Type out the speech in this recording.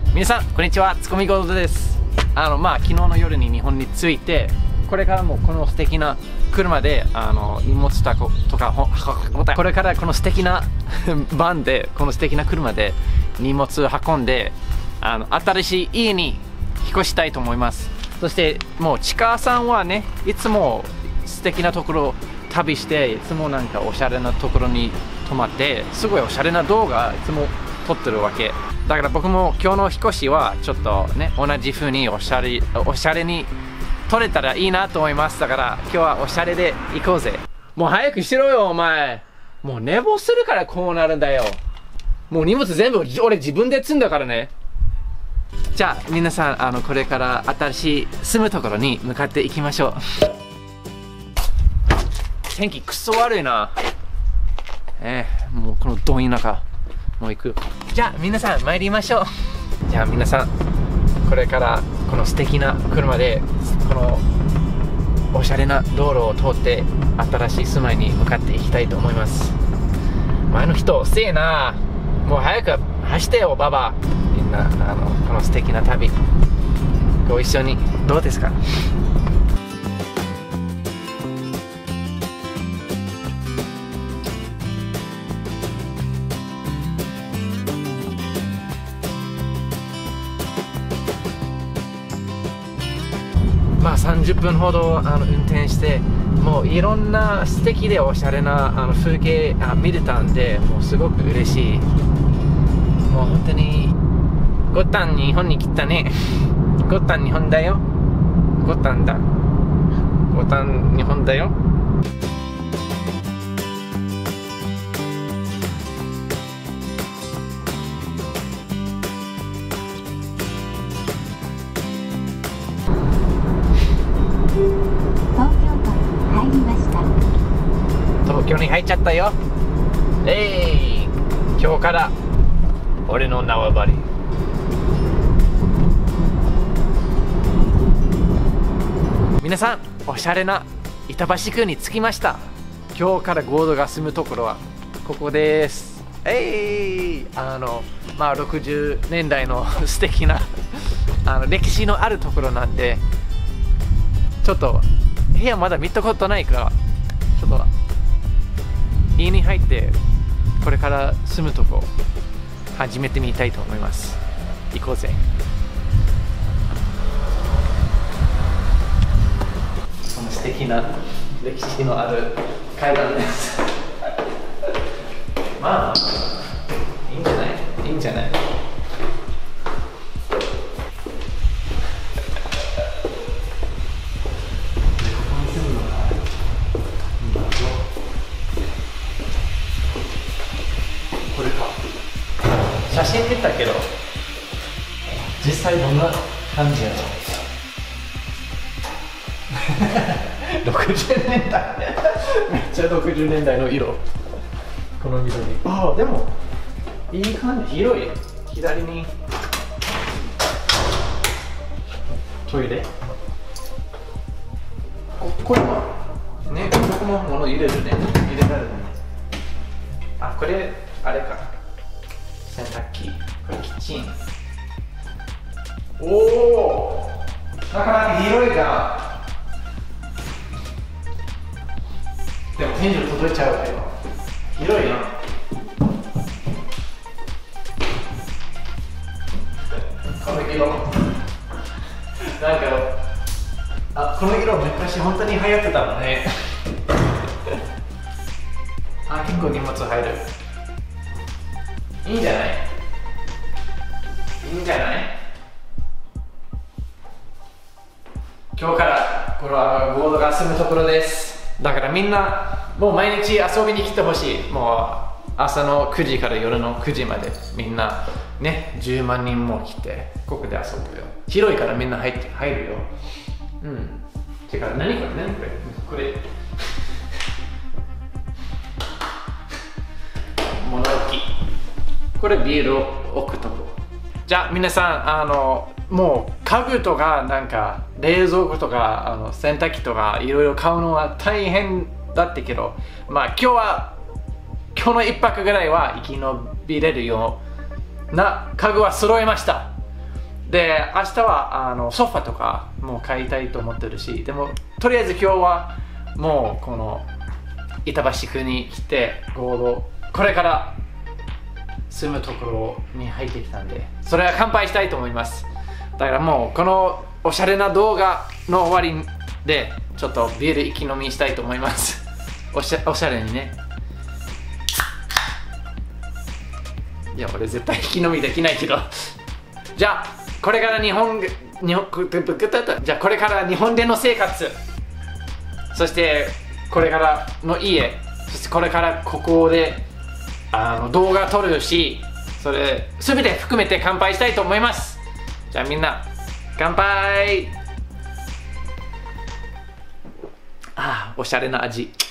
皆さんこんにちは、ツコミゴールドです。昨日の夜に日本に着いて、これからもこの素敵な車で荷物とかこれからこの素敵なバンで、この素敵な車で荷物を運んで新しい家に引っ越したいと思います。そしてもうちかさんはね、いつも素敵なところを旅して、いつもなんかおしゃれなところに泊まって、すごいおしゃれな動画いつも撮ってるわけだから、僕も今日の引っ越しはちょっとね、同じ風におしゃれに撮れたらいいなと思います。だから今日はおしゃれで行こうぜ。もう早くしろよお前。もう寝坊するからこうなるんだよ。もう荷物全部俺自分で積んだからね。じゃあ皆さんこれから新しい住むところに向かっていきましょう。天気くそ悪いな。もうこのど田舎もう行く。じゃあ皆さん参りましょう。じゃあ皆さんこれからこの素敵な車でこのおしゃれな道路を通って新しい住まいに向かっていきたいと思います。前の人遅えな。もう早く走ってよババ。みんなこの素敵な旅ご一緒にどうですか？30分ほど運転して、もういろんな素敵でおしゃれな風景見れたんで、もうすごく嬉しい。もう本当にゴタン日本に来たね。ゴタン日本だよ。ゴタン日本だよ。東京に入っちゃったよ。今日から俺の縄張り。皆さんおしゃれな板橋区に着きました。今日からゴードが住むところはここです。60年代の素敵な歴史のあるところなんで、ちょっと部屋まだ見たことないから、ちょっと家に入ってこれから住むとこ始めてみたいと思います。行こうぜ。この素敵な歴史のある階段です。まあいいんじゃない？いいんじゃない？写真見たけど実際どんな感じやろ。60年代めっちゃ60年代の色。この緑。でもいい感じ。広い。左にトイレ。これもね、ここも物入れるね。入れられるね。これあれか、洗濯機。これキッチン。なかなか広いが、でも天井届いちゃうけど広いな。この色なんかこの色昔本当に流行ってたのね。結構荷物入る。いいんじゃない？いいんじゃない？今日からこれはゴードが住むところです。だからみんなもう毎日遊びに来てほしい。もう朝の9時から夜の9時までみんなね、10万人も来てここで遊ぶよ。広いからみんな入るよ。違う、何これ物置。これビールを置くとこ。じゃあ皆さんもう家具とかなんか冷蔵庫とか洗濯機とかいろいろ買うのは大変だったけど、今日の1泊ぐらいは生き延びれるような家具は揃えました。 で、明日はソファとかもう買いたいと思ってるし、でもとりあえず今日はもうこの板橋区に来て合同、これから住むところに入ってきたんで、それは乾杯したいと思います。だからもうこのおしゃれな動画の終わりでちょっとビール一気飲みしたいと思います。おしゃれにね。いや、俺絶対引き飲みできないけど。じゃあこれから日本での生活、そしてこれからの家、そしてこれからここで動画撮るし、それ全て含めて乾杯したいと思います。じゃあみんな乾杯。おしゃれな味。